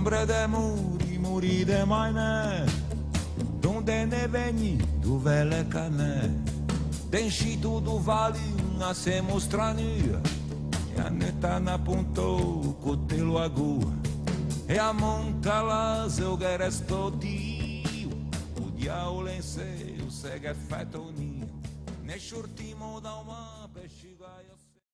ombre de muri de maine, donde ne veni, dove le cane, denșitu do vale, a se mostrani, e a neta na punto, cotelo agu, e a monta la zeuga resto dio, o diavolo in sé, o sega effetto ni, ne shurtimo da uma pescigaia.